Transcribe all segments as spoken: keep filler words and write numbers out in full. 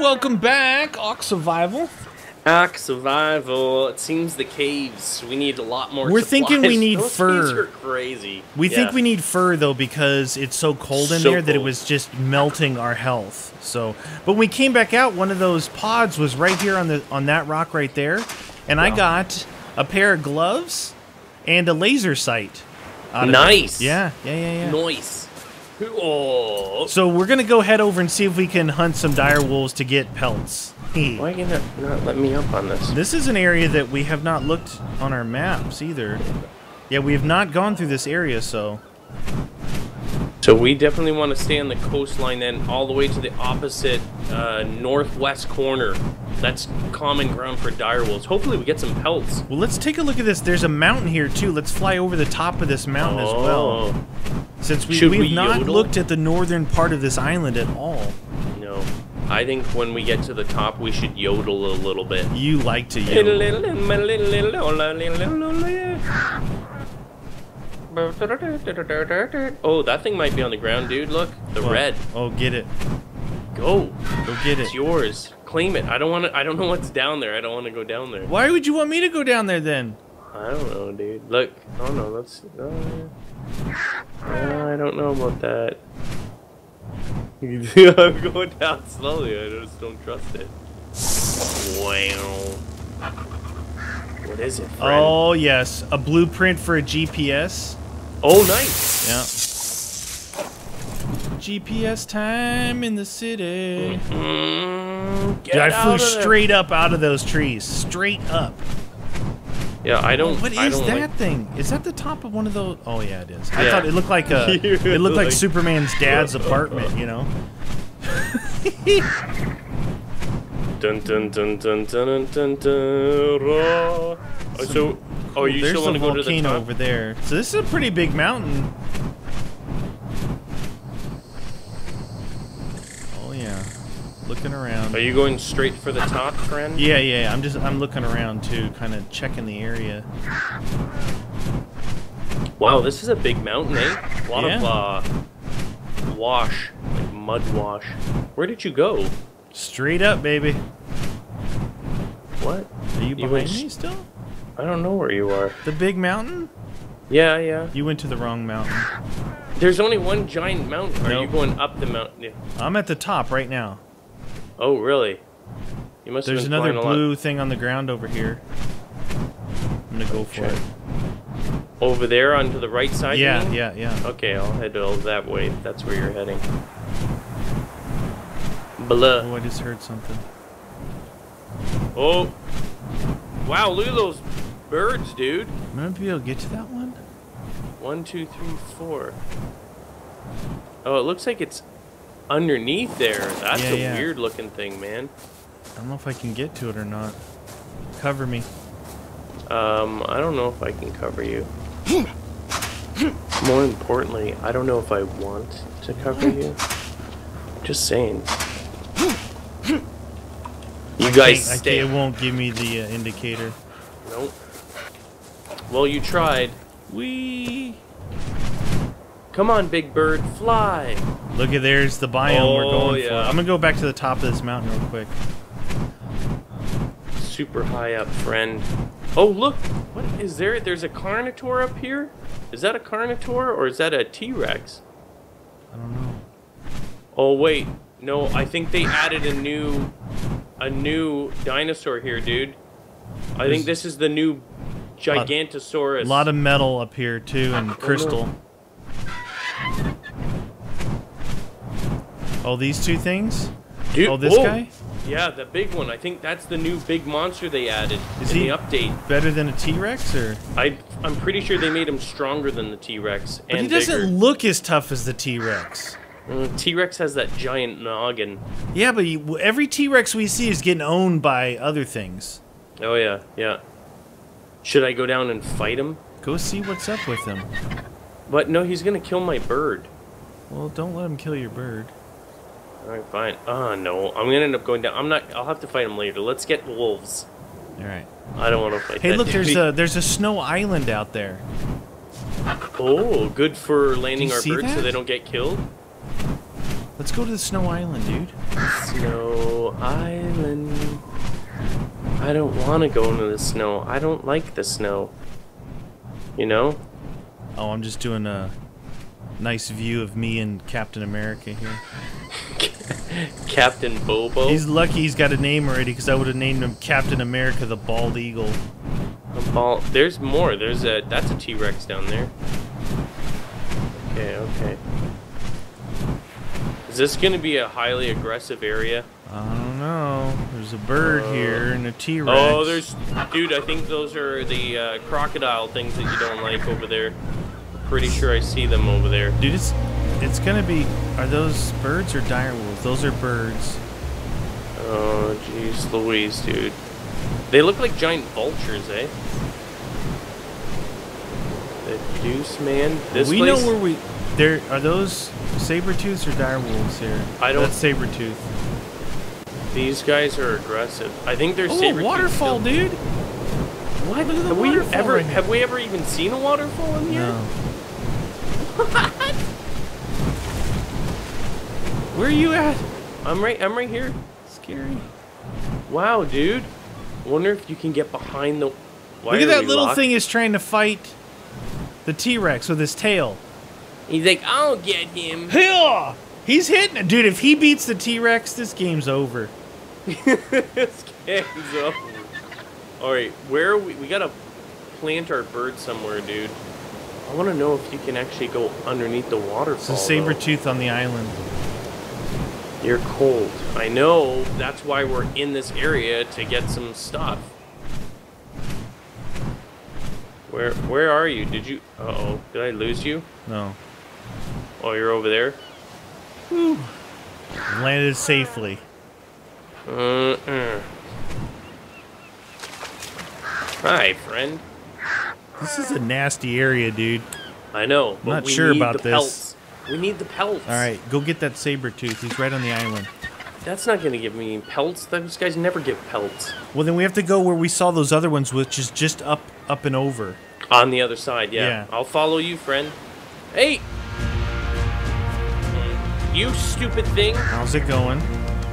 welcome back, Ark Survival. Ark Survival. It seems the caves. We need a lot more. We're supplies. thinking we need Those fur. Caves are crazy. We yeah. think we need fur though because it's so cold in So there that it cold. was just melting our health. So, but when we came back out, one of those pods was right here on the on that rock right there, and I Wow. got a pair of gloves and a laser sight. out of it. Nice. Yeah, yeah, yeah, yeah. Nice. Oh. So we're gonna go head over and see if we can hunt some dire wolves to get pelts. Why are you not, not let me up on this? This is an area that we have not looked on our maps either. Yeah, we have not gone through this area, so... So we definitely want to stay on the coastline then all the way to the opposite uh, northwest corner. That's common ground for dire wolves. Hopefully we get some pelts. Well, let's take a look at this. There's a mountain here, too. Let's fly over the top of this mountain as well. Oh. Since we, Should we've we not yodel? looked at the northern part of this island at all. No. I think when we get to the top, we should yodel a little bit. You like to yodel. Oh, that thing might be on the ground, dude. Look, the Oh, red. Oh, get it. Go. Go get it. It's yours. Claim it. I don't want to. I don't know what's down there. I don't want to go down there. Why would you want me to go down there, then? I don't know, dude. Look. Oh no, that's. Uh, I don't know about that. I'm going down slowly. I just don't trust it. Wow. What is it, friend? Oh, yes. A blueprint for a G P S. Oh, nice. Yeah. G P S time in the city. Mm, get Dude, I flew out of there. straight up out of those trees. Straight up. Yeah, I don't. Oh, what I is don't that like- thing? Is that the top of one of those? Oh yeah, it is. I Yeah. thought it looked like a. You It looked like, like- Superman's dad's apartment. You know. Dun dun dun dun dun dun dun. Raw. Oh, so, oh, you There's still want the to go to the volcano top? over there. So this is a pretty big mountain. Oh yeah, looking around. Are you going straight for the top, friend? Yeah, yeah. I'm just I'm looking around too, kind of checking the area. Wow, this is a big mountain, eh? A lot Yeah. of uh, wash, like mud wash. Where did you go? Straight up, baby. What? Are you You behind went me s- still? I don't know where you are. The big mountain? Yeah, yeah. You went to the wrong mountain. There's only one giant mountain. Are you Nope. going up the mountain? Yeah. I'm at the top right now. Oh, really? You must. There's have been another flying a lot. blue thing on the ground over here. I'm gonna go for Check. it. Over there, onto the right side. you Yeah, mean? yeah, yeah. Okay, I'll head all that way. If that's where you're heading. Blah. Oh, I just heard something. Oh. Wow, look at those birds, dude. I'm gonna be able to get to that one? One, two, three, four. Oh, it looks like it's underneath there. That's Yeah, a yeah. weird looking thing, man. I don't know if I can get to it or not. Cover me. Um, I don't know if I can cover you. More importantly, I don't know if I want to cover you. Just saying. You guys I stay. can't, it won't give me the uh, indicator. Nope. Well, you tried. Whee! Come on, big bird, fly. Look at there's the biome we're Oh, going for. yeah. I'm gonna go back to the top of this mountain real quick. Super high up, friend. Oh, look. What is there? There's a Carnotaur up here? Is that a Carnotaur or is that a T-Rex? I don't know. Oh, wait. No, I think they added a new a new dinosaur here, dude. I think this is the new Gigantosaurus. A lot of metal up here too, and crystal. Oh, these two things? Dude, Oh, this whoa. guy? Yeah, the big one. I think that's the new big monster they added Is in he- the update. Better than a T-Rex, or? I, I'm pretty sure they made him stronger than the T-Rex But and he doesn't bigger. look as tough as the T-Rex. Mm, T-Rex has that giant noggin. Yeah, but he, every T-Rex we see is getting owned by other things. Oh yeah, yeah. Should I go down and fight him? Go see what's up with him. But no, he's gonna kill my bird. Well, don't let him kill your bird. Alright, fine. Ah, no. I'm gonna end up going down. I'm not. I'll have to fight him later. Let's get wolves. All right. I don't want to fight Hey, that look, there's dude. a there's a snow island out there. Oh, good for landing Do you our see birds so that? they don't get killed. Let's go to the Snow Island, dude. Snow Island. I don't want to go into the snow. I don't like the snow. You know? Oh, I'm just doing a nice view of me and Captain America here. Captain Bobo. He's lucky he's got a name already, because I would have named him Captain America the Bald Eagle. A ball. There's more. There's a. That's a T-Rex down there. Okay. Okay. Is this going to be a highly aggressive area? I don't know. There's a bird Uh, here and a T-Rex. Oh, there's... Dude, I think those are the uh, crocodile things that you don't like over there. Pretty sure I see them over there. Dude, it's it's gonna be. Are those birds or direwolves? Those are birds. Oh, jeez Louise, dude. They look like giant vultures, eh? The deuce, man. This we place... know where we. There are those saber-tooths or direwolves here. I don't- That's saber-tooth. These guys are aggressive. I think they're Oh, saber waterfall, dude. What? Look at the Have we waterfall ever right here. have we ever even seen a waterfall in here? No. Where are you at? I'm right I'm right here. Scary. Wow, dude. Wonder if you can get behind the Why Look at are that we little locked? thing is trying to fight the T-Rex with his tail. He's like, I'll get him. Yeah, he's hitting it, dude. If he beats the T-Rex, this game's over. This game's over. Alright, where are we we gotta plant our bird somewhere, dude. I wanna know if you can actually go underneath the waterfall. It's a though. saber-tooth on the island. You're cold. I know. That's why we're in this area, to get some stuff. Where where are you? Did you... Uh-oh. Did I lose you? No. Oh, you're over there? Whew. Landed safely. Uh-uh. Hi, friend. This is a nasty area, dude. I know, but Not we sure need about the this. pelts. We need the pelts. All right, go get that saber-tooth. He's right on the island. That's not going to give me pelts. Those guys never give pelts. Well, then we have to go where we saw those other ones, which is just up, up and over. On the other side, yeah. Yeah. I'll follow you, friend. Hey! You stupid thing. How's it going?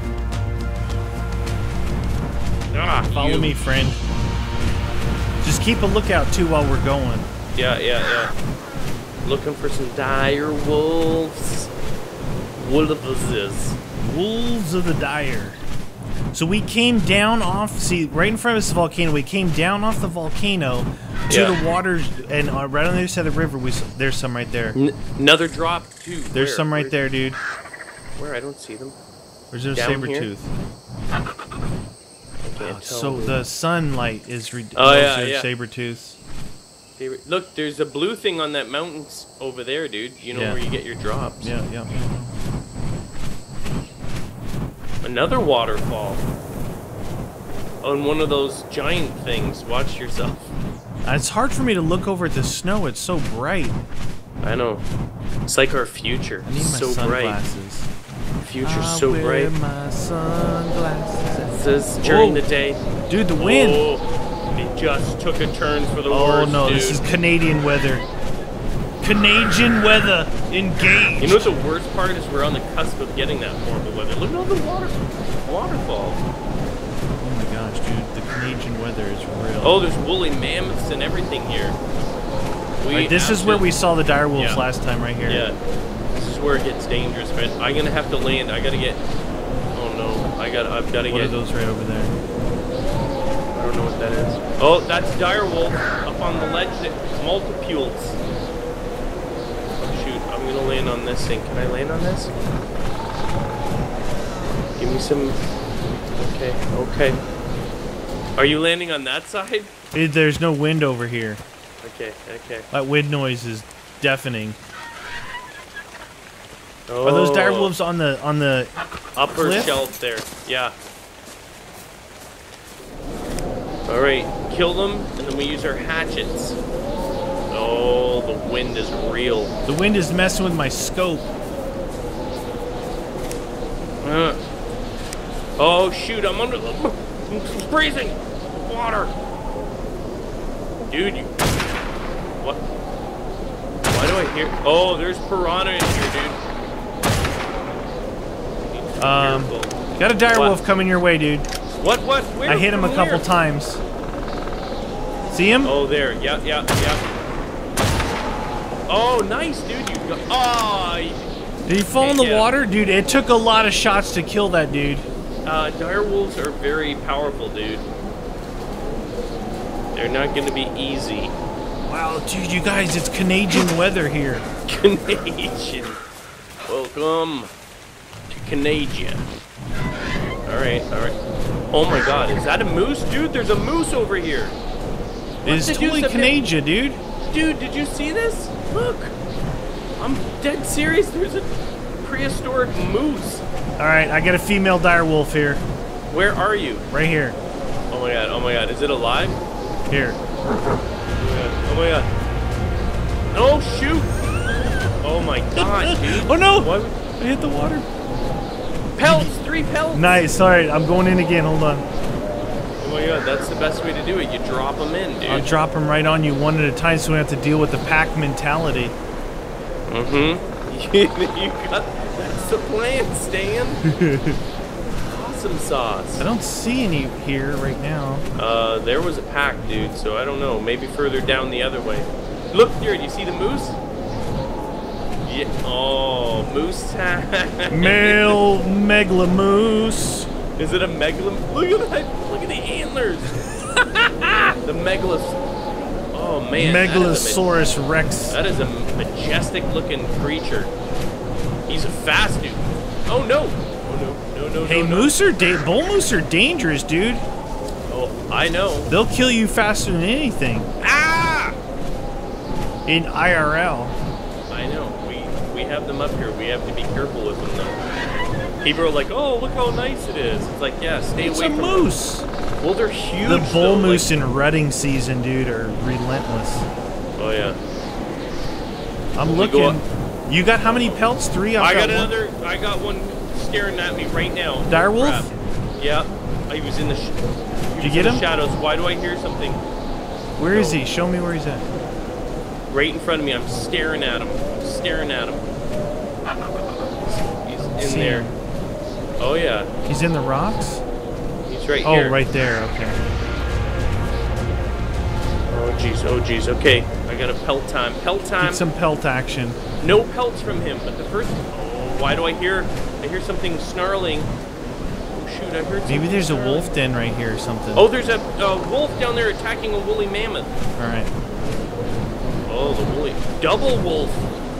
Ah, Follow you. me, friend. Just keep a lookout too while we're going. Yeah, yeah, yeah. Looking for some dire wolves. Wolves. Wolves of the Dire. So we came down off, see, right in front of this volcano, we came down off the volcano to Yeah. the water, and uh, right on the other side of the river, we s- there's some right there. N another drop, too. There's Where? some right Where? there, dude. Where? I don't see them. Where's their Down saber here? tooth? I can't tell. So the sunlight is re- Oh, those yeah, are yeah. saber tooths. They were- Look, there's a blue thing on that mountain s- over there, dude. You know Yeah. where you get your drops. Yeah, yeah. Another waterfall. On one of those giant things. Watch yourself. Uh, It's hard for me to look over at the snow. It's so bright. I know. It's like our future. I need my so bright. sunglasses. Future's I so wear bright. my sunglasses. This is during Whoa. the day. Dude, the wind. Oh, it just took a turn for the Oh worse, no, dude. this is Canadian weather. Canadian weather. Engaged. You know what the worst part is? We're on the cusp of getting that horrible weather. Look at all the water, waterfall. Oh my gosh, dude, the Canadian weather is real. Oh, there's woolly mammoths and everything here. We Alright, this is where we saw the dire wolves Yeah. last time, right here. Yeah, this is where it gets dangerous, man. I'm gonna have to land. I gotta get. Oh no, I got. I've gotta What get. are those right over there? I don't know what that is. Oh, that's direwolf up on the ledge. That multipules. Oh shoot, I'm gonna land on this thing. Can I land on this? Give me some. Okay, okay. Are you landing on that side? Eh, There's no wind over here. Okay, okay. That wind noise is deafening. Oh, Are those dire wolves on the on the? upper cliff? shelf there? Yeah. All right, kill them, and then we use our hatchets. Oh, the wind is real. The wind is messing with my scope. Uh. Oh shoot, I'm under the. I'm freezing. Water. Dude, you. What? Why do I hear? Oh, there's piranha in here, dude. Um, Careful. got a dire What? wolf coming your way, dude. What? What? Where? I hit him a From couple where? times. See him? Oh, there. Yeah, yeah, yeah. Oh, nice, dude. You got. Oh. Did he fall in the Yeah. water? Dude, it took a lot of shots to kill that dude. Uh, dire wolves are very powerful, dude. They're not going to be easy. Wow, dude, you guys, it's Canadian weather here. Canadian. Welcome to Canada. Alright, alright. Oh my god, is that a moose? Dude, there's a moose over here. It's the totally deuce have been- Canada, dude. Dude, did you see this? Look. I'm dead serious. There's a prehistoric moose. Alright, I got a female dire wolf here. Where are you? Right here. Oh my god, oh my god. Is it alive? Here. Oh my god. Oh shoot. Oh my god, dude. Oh no! What? I hit the water. Pelts! Three pelts! Nice, alright, I'm going in again, hold on. Oh my god, that's the best way to do it. You drop them in, dude. I'll drop them right on you one at a time so we don't have to deal with the pack mentality. Mm-hmm. you got, that's the plan, Stan. Awesome sauce. I don't see any here right now. Uh, there was a pack, dude, so I don't know. Maybe further down the other way. Look here, do you see the moose? Yeah. Oh, moose time. Male megalomoose. Is it a megalom? Look at that. Look at the antlers. The megalos. Oh man. that is a ma- Megalosaurus rex. That is a majestic looking creature. He's a fast dude. Oh no. Oh no. No no Hey, no, no. moose are da- bull moose are dangerous, dude. Oh, I know. They'll kill you faster than anything. Ah! In I R L. I know. We we have them up here. We have to be careful with them though. People are like, "Oh, look how nice it is." It's like, yeah, stay It's away a from moose. them. Well, they're huge. The bull though, moose like, in rutting season, dude, are relentless. oh yeah. I'm We go looking. You got how many pelts? Three? I've I got one. another. I got one staring at me right now. Dire wolf? Crap. Yeah. I was in the. Sh he Did you was get in him? the shadows. Why do I hear something Where is No. he? Show me where he's at. right in front of me? I'm staring at him. I'm staring at him. He's, he's in See there. him. Oh yeah. He's in the rocks? He's right Oh, here. right there. Okay. Oh jeez. Oh jeez. Okay. I got a pelt time. Pelt time. Get some pelt action. No pelts from him, but the first. Oh, why do I hear? I hear something snarling. Oh shoot! I heard. Maybe something there's a snarling. wolf den right here or something. Oh, there's a, a wolf down there attacking a woolly mammoth. All right. Oh, the woolly double wolf.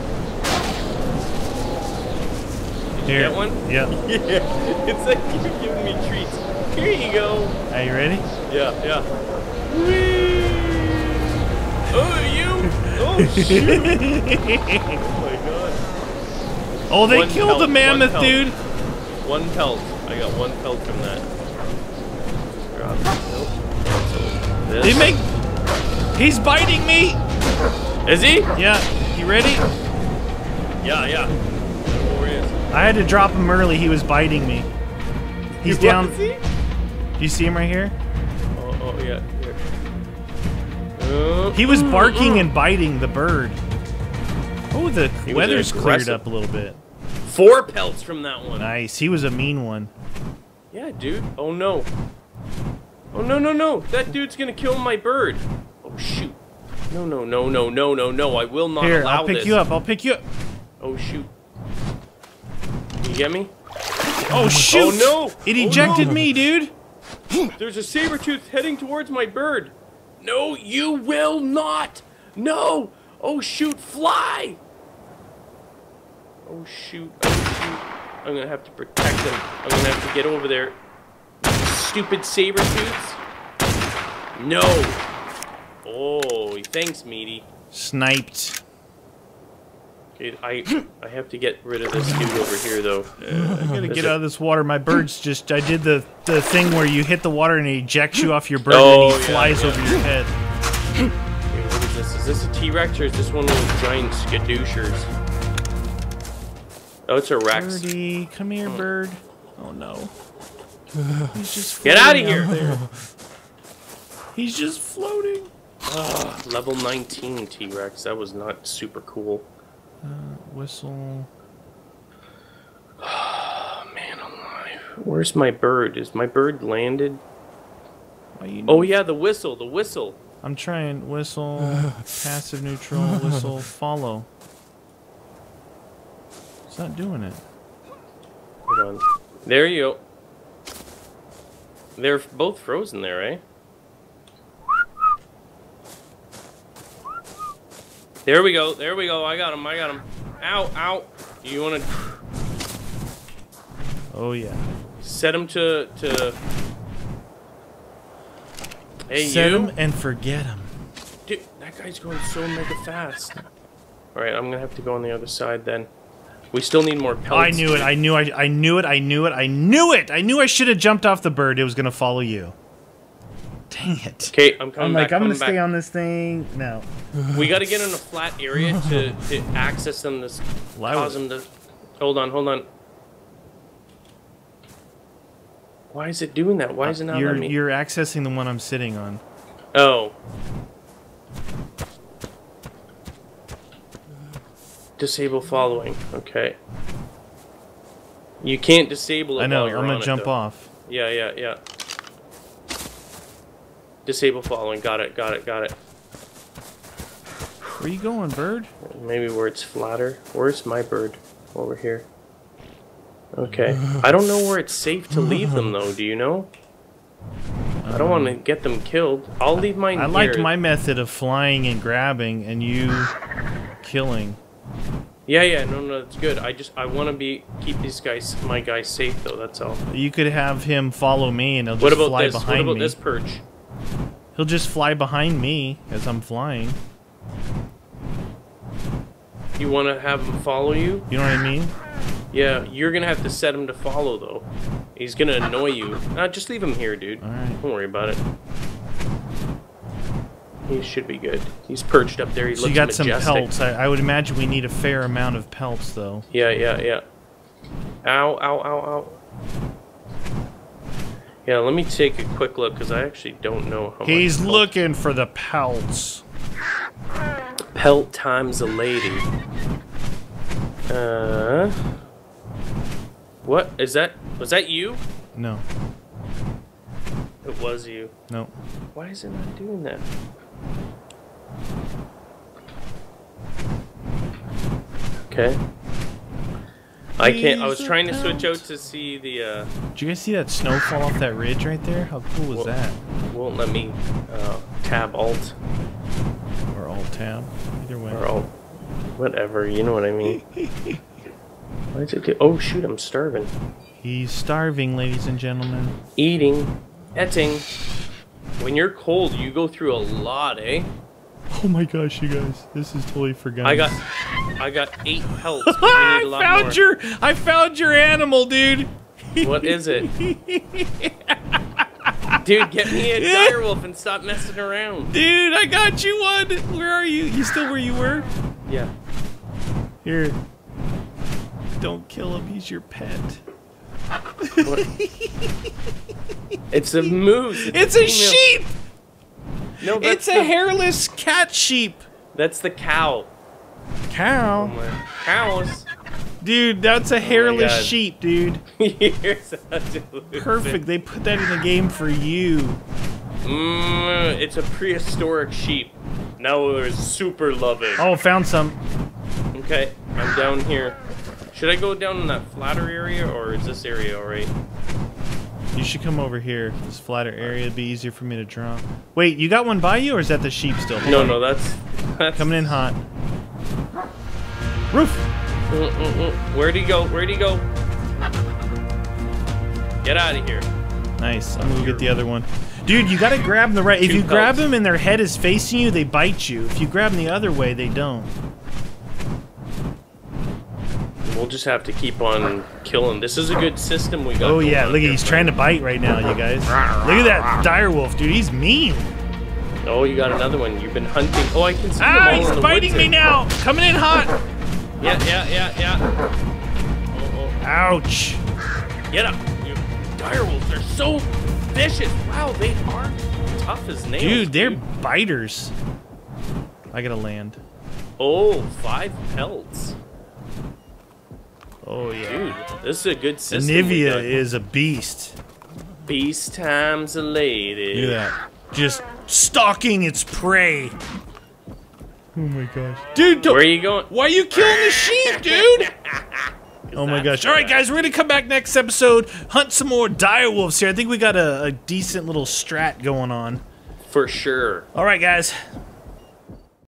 Did Here. you get one? Yeah. Yeah. It's like you're giving me treats. Here you go. Are you ready? Yeah, yeah. Whee! Oh, you! Oh shoot! Oh my god. Oh, they One killed pelt, the one mammoth, pelt. dude. One pelt. I got one pelt from that. Drop. Nope. So this. They make. He's biting me. Is he? Yeah. You ready? Yeah, yeah. Where he is. I had to drop him early. He was biting me. He's What down. is he? Do you see him right here? Oh, oh yeah. Here. Uh, He was mm, barking mm. and biting the bird. Oh, the He was weather's cleared aggressive. up a little bit. Four pelts from that one. Nice. He was a mean one. Yeah, dude. Oh no. Oh no no no! That dude's gonna kill my bird. Oh shoot! No no no no no no no! I will not Here, allow I'll pick this. you up. I'll pick you up. Oh shoot! You get me? Oh shoot! Oh no! It Oh, ejected no. me, dude. There's a saber tooth heading towards my bird. No, you will not. No! Oh shoot! Fly! Oh shoot! Oh shoot! I'm gonna have to protect him. I'm gonna have to get over there. Stupid saber tooths. No. Oh, thanks, meaty. Sniped. Okay, I I have to get rid of this dude over here though. I gotta There's get a- out of this water. My bird's just. I did the the thing where you hit the water and it ejects you off your bird Oh, and he yeah, flies yeah. over your head. Okay, what is this? Is this a T-Rex or is this one of those giant skadooshers? Oh, it's a Rex. Birdie, come here, bird. Oh no. He's just Get outta floating here. out there. He's just floating. Ah, level nineteen T-Rex. That was not super cool. Whistle. Oh man, oh Where's my bird? Is my bird landed? Why you Oh yeah, the whistle, the whistle. I'm trying whistle, passive neutral, whistle, follow. It's not doing it. Hold on. There you go. They're both frozen there, eh? There we go. There we go. I got him. I got him. Ow, ow. You want to Oh yeah. set him to to Hey, Set you. him and forget him. Dude, that guy's going so mega fast. All right, I'm going to have to go on the other side then. We still need more pellets. I knew it. I knew I I knew it. I knew it. I knew it. I knew I should have jumped off the bird. It was going to follow you. Dang it. Okay, I'm coming I'm back. like, I'm coming gonna stay back. on this thing. No. We got to get in a flat area to, to access them. This Well, I cause was- them to. Hold on, hold on. Why is it doing that? Why is it not You're letting me? you're accessing the one I'm sitting on. Oh. Disable following. Okay. You can't disable it. I know. While you're I'm gonna on it, jump though. off. Yeah, yeah, yeah. Disable following. Got it. Got it. Got it. Where you going, bird? Maybe where it's flatter. Where's my bird? Over here. Okay. I don't know where it's safe to leave them though. Do you know? I don't want to get them killed. I'll leave mine I here. liked my method of flying and grabbing, and you killing. Yeah, yeah. No, no, it's good. I just I want to be keep these guys, my guys, safe though. That's all. You could have him follow me, and he'll just What about fly this? What behind about me. this perch? He'll just fly behind me as I'm flying. You want to have him follow you? You know what I mean? Yeah, you're gonna have to set him to follow though. He's gonna annoy you. Nah, just leave him here, dude. All right. Don't worry about it. He should be good. He's perched up there. He So looks you got majestic. some pelts. I, I would imagine we need a fair amount of pelts, though. Yeah, yeah, yeah. Ow, ow, ow, ow. Yeah, let me take a quick look because I actually don't know how He's much. pelt- looking for the pelts. Pelt times a lady. Uh. What is that? Was that you? No, It was you. no. Why is it not doing that? Okay. I can't. I was trying to switch out to see the. Uh, Did you guys see that snow fall off that ridge right there? How cool was Well- that? won't let me uh, tab alt Or alt tab, either way. or alt. Whatever. You know what I mean. Why is it do? Oh shoot! I'm starving. He's starving, ladies and gentlemen. Eating, etting. When you're cold, you go through a lot, eh? Oh my gosh, you guys, this is totally forgotten. I got, I got eight pelts. but we I need a lot found more. your, I found your animal, dude. What is it? Dude, get me a direwolf and stop messing around. Dude, I got you one. Where are you? You still where you were? Yeah. Here. Don't kill him. He's your pet. What? It's a moose. It's a female- sheep. No, that's It's a the, hairless cat sheep. That's the cow. Oh Cow. my cows. Dude, that's a hairless God. sheep, dude. You're such a loser. Perfect. They put that in the game for you. Mm, it's a prehistoric sheep. Now they're super loving. Oh, found some. Okay, I'm down here. Should I go down in that flatter area or is this area alright? You should come over here. This flatter area would be easier for me to draw. Wait, you got one by you, or is that the sheep still? No, no, that's that's Coming in hot. Roof. Mm, mm, mm. Where'd he go? Where'd he go? Get out of here. Nice. I'm gonna go get the other one. Dude, you gotta grab them the right. If Two you grab pelts. them and their head is facing you, they bite you. If you grab them the other way, they don't. We'll just have to keep on killing. This is a good system we got. Oh going yeah, on look at here, he's friend. trying to bite right now, you guys. Look at that direwolf, dude. He's mean. Oh, you got another one. You've been hunting. Oh, I can see them Ah, all he's in the biting woods me there. now. Coming in hot. Yeah, yeah, yeah, yeah. Oh, Ouch. oh. Get up. You direwolves are so vicious. Wow, they are tough as nails. Dude, they're biters. I gotta land. Oh, five pelts. Oh yeah. Dude, this is a good system. Anivia we got. is a beast. Beast times a lady. Look at that. Just stalking its prey. Oh my gosh. Dude, don't, Where are you going? why are you killing the sheep, dude? Oh my gosh. All right, guys, we're going to come back next episode, hunt some more dire wolves here. I think we got a, a decent little strat going on. For sure. All right, guys.